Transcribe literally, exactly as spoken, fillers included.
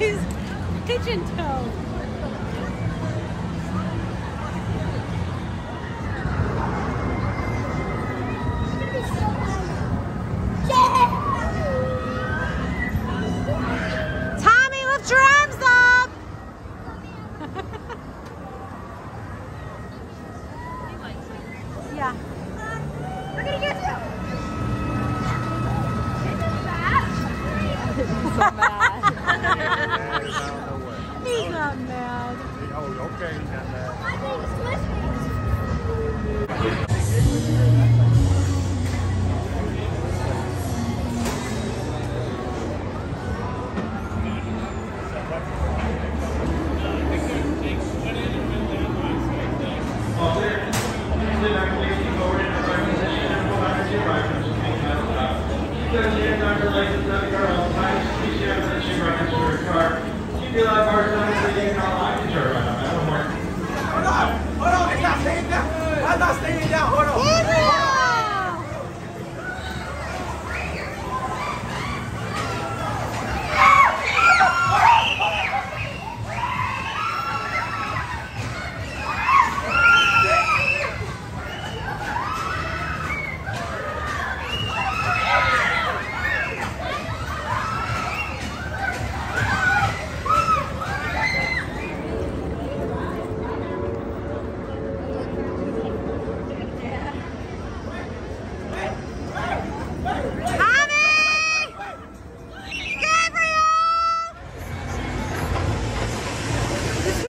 He's pigeon toed. Tommy, lift your arms up. Yeah. We're gonna get you. He's so mad. He's not mad. Oh, okay, he's not mad. My name is Christmas. Hold on! Hold on! It's not safe now! I'm not safe!